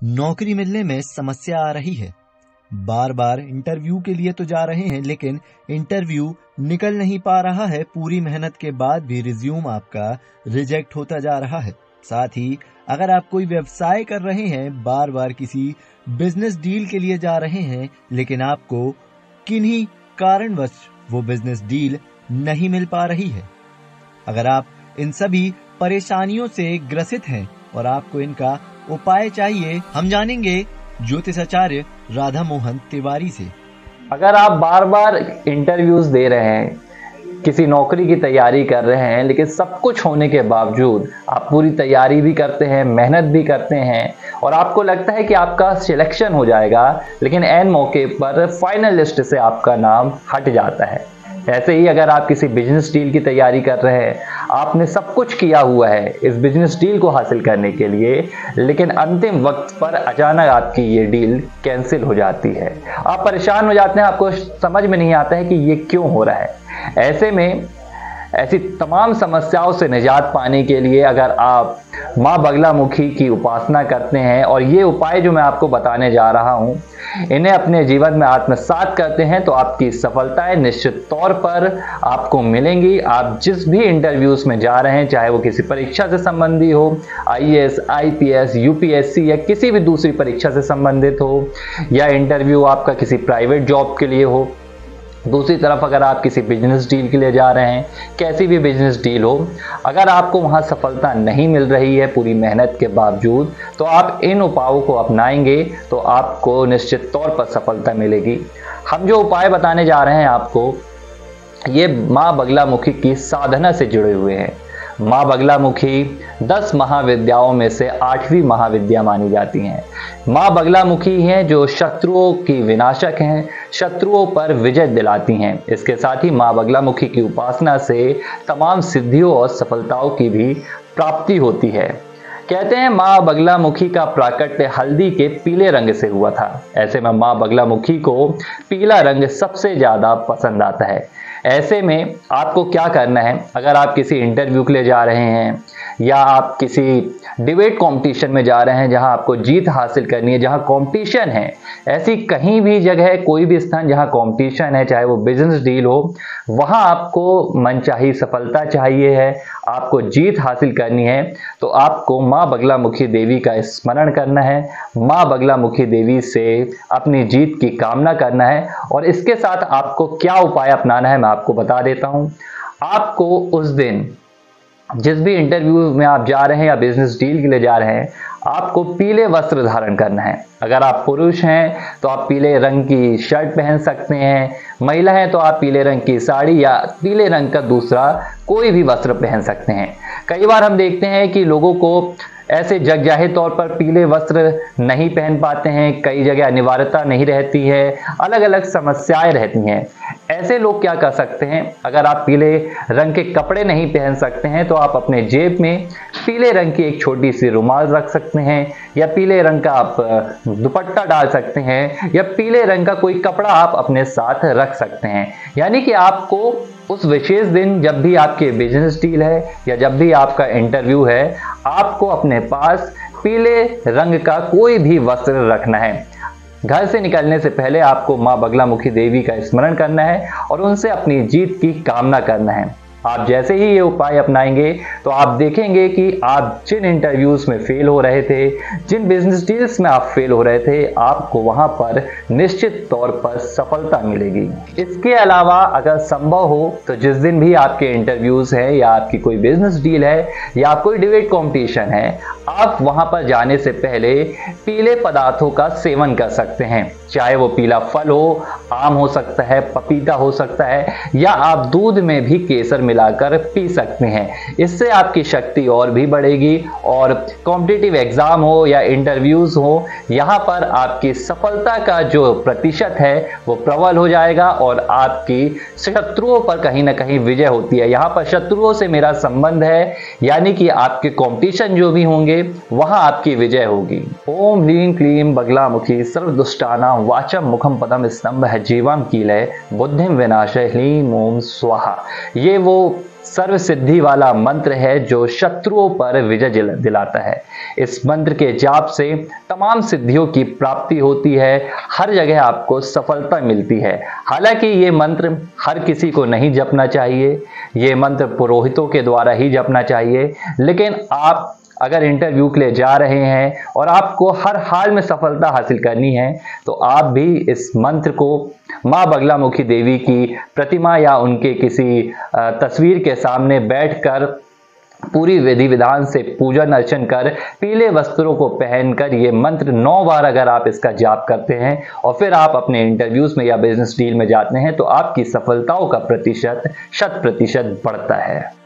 नौकरी मिलने में समस्या आ रही है। बार बार इंटरव्यू के लिए तो जा रहे हैं, लेकिन इंटरव्यू निकल नहीं पा रहा है। पूरी मेहनत के बाद भी रिज्यूम आपका रिजेक्ट होता जा रहा है। साथ ही अगर आप कोई व्यवसाय कर रहे हैं, बार बार किसी बिजनेस डील के लिए जा रहे हैं, लेकिन आपको किन्हीं कारणवश वो बिजनेस डील नहीं मिल पा रही है। अगर आप इन सभी परेशानियों से ग्रसित हैं और आपको इनका उपाय चाहिए, हम जानेंगे ज्योतिषाचार्य राधा मोहन तिवारी से। अगर आप बार बार इंटरव्यूज दे रहे हैं, किसी नौकरी की तैयारी कर रहे हैं, लेकिन सब कुछ होने के बावजूद आप पूरी तैयारी भी करते हैं, मेहनत भी करते हैं और आपको लगता है कि आपका सिलेक्शन हो जाएगा, लेकिन ऐन मौके पर फाइनल लिस्ट से आपका नाम हट जाता है। ऐसे ही अगर आप किसी बिजनेस डील की तैयारी कर रहे हैं, आपने सब कुछ किया हुआ है इस बिजनेस डील को हासिल करने के लिए, लेकिन अंतिम वक्त पर अचानक आपकी ये डील कैंसिल हो जाती है। आप परेशान हो जाते हैं, आपको समझ में नहीं आता है कि ये क्यों हो रहा है। ऐसे में ऐसी तमाम समस्याओं से निजात पाने के लिए अगर आप माँ बगलामुखी की उपासना करते हैं और ये उपाय जो मैं आपको बताने जा रहा हूँ, इन्हें अपने जीवन में आत्मसात करते हैं, तो आपकी सफलताएं निश्चित तौर पर आपको मिलेंगी। आप जिस भी इंटरव्यूज में जा रहे हैं, चाहे वो किसी परीक्षा से संबंधी हो, आईएएस, आईपीएस, यूपीएससी या किसी भी दूसरी परीक्षा से संबंधित हो, या इंटरव्यू आपका किसी प्राइवेट जॉब के लिए हो, दूसरी तरफ अगर आप किसी बिजनेस डील के लिए जा रहे हैं, कैसी भी बिजनेस डील हो, अगर आपको वहां सफलता नहीं मिल रही है पूरी मेहनत के बावजूद, तो आप इन उपायों को अपनाएंगे तो आपको निश्चित तौर पर सफलता मिलेगी। हम जो उपाय बताने जा रहे हैं आपको, ये माँ बगलामुखी की साधना से जुड़े हुए हैं। माँ बगलामुखी 10 महाविद्याओं में से 8वीं महाविद्या मानी जाती हैं। माँ बगलामुखी हैं जो शत्रुओं की विनाशक हैं, शत्रुओं पर विजय दिलाती हैं। इसके साथ ही माँ बगलामुखी की उपासना से तमाम सिद्धियों और सफलताओं की भी प्राप्ति होती है। कहते हैं माँ बगलामुखी का प्राकट्य हल्दी के पीले रंग से हुआ था। ऐसे में माँ बगलामुखी को पीला रंग सबसे ज्यादा पसंद आता है। ऐसे में आपको क्या करना है, अगर आप किसी इंटरव्यू के लिए जा रहे हैं या आप किसी डिबेट कंपटीशन में जा रहे हैं जहां आपको जीत हासिल करनी है, जहां कंपटीशन है, ऐसी कहीं भी जगह, कोई भी स्थान जहां कंपटीशन है, चाहे वो बिजनेस डील हो, वहां आपको मनचाही सफलता चाहिए है, आपको जीत हासिल करनी है, तो आपको माँ बगलामुखी देवी का स्मरण करना है, माँ बगलामुखी देवी से अपनी जीत की कामना करना है। और इसके साथ आपको क्या उपाय अपनाना है मैं आपको बता देता हूं। आपको उस दिन जिस भी इंटरव्यू में आप जा रहे हैं या बिजनेस डील के लिए जा रहे हैं, आपको पीले वस्त्र धारण करना है। अगर आप पुरुष हैं तो आप पीले रंग की शर्ट पहन सकते हैं, महिला है तो आप पीले रंग की साड़ी या पीले रंग का दूसरा कोई भी वस्त्र पहन सकते हैं। कई बार हम देखते हैं कि लोगों को ऐसे जगजाहिर तौर पर पीले वस्त्र नहीं पहन पाते हैं, कई जगह अनिवार्यता नहीं रहती है, अलग अलग समस्याएं रहती हैं। ऐसे लोग क्या कर सकते हैं, अगर आप पीले रंग के कपड़े नहीं पहन सकते हैं तो आप अपने जेब में पीले रंग की एक छोटी सी रुमाल रख सकते हैं, या पीले रंग का आप दुपट्टा डाल सकते हैं, या पीले रंग का कोई कपड़ा आप अपने साथ रख सकते हैं। यानी कि आपको उस विशेष दिन, जब भी आपके बिजनेस डील है या जब भी आपका इंटरव्यू है, आपको अपने पास पीले रंग का कोई भी वस्त्र रखना है। घर से निकलने से पहले आपको माँ बगलामुखी देवी का स्मरण करना है और उनसे अपनी जीत की कामना करना है। आप जैसे ही ये उपाय अपनाएंगे तो आप देखेंगे कि आप जिन इंटरव्यूज में फेल हो रहे थे, जिन बिजनेस डील्स में आप फेल हो रहे थे, आपको वहां पर निश्चित तौर पर सफलता मिलेगी। इसके अलावा अगर संभव हो तो जिस दिन भी आपके इंटरव्यूज है या आपकी कोई बिजनेस डील है या कोई डिबेट कॉम्पिटिशन है, आप वहां पर जाने से पहले पीले पदार्थों का सेवन कर सकते हैं। चाहे वो पीला फल हो, आम हो सकता है, पपीता हो सकता है, या आप दूध में भी केसर मिलाकर पी सकते हैं। इससे आपकी शक्ति और भी बढ़ेगी और कॉम्पिटिटिव एग्जाम हो या इंटरव्यूज हो, यहाँ पर आपकी सफलता का जो प्रतिशत है वो प्रबल हो जाएगा और आपकी शत्रुओं पर कहीं ना कहीं विजय होती है। यहाँ पर शत्रुओं से मेरा संबंध है, यानी कि आपके कॉम्पिटिशन जो भी होंगे वहां आपकी विजय होगी। ओम ह्रीं क्लीं बगलामुखी सर्वदुष्टानां वाचम मुखम पदम स्तंभ है जीवाम कीलय बुद्धिम विनाशय ह्रीं ओम स्वाहा। ये वो सर्व सिद्धि वाला मंत्र है जो शत्रुओं पर विजय दिलाता है। इस मंत्र के जाप से तमाम सिद्धियों की प्राप्ति होती है, हर जगह आपको सफलता मिलती है। हालांकि ये मंत्र हर किसी को नहीं जपना चाहिए, ये मंत्र पुरोहितों के द्वारा ही जपना चाहिए। लेकिन आप अगर इंटरव्यू के लिए जा रहे हैं और आपको हर हाल में सफलता हासिल करनी है तो आप भी इस मंत्र को माँ बगलामुखी देवी की प्रतिमा या उनके किसी तस्वीर के सामने बैठकर पूरी विधि विधान से पूजन अर्चन कर पीले वस्त्रों को पहनकर ये मंत्र 9 बार अगर आप इसका जाप करते हैं और फिर आप अपने इंटरव्यूज में या बिजनेस डील में जाते हैं तो आपकी सफलताओं का प्रतिशत 100% बढ़ता है।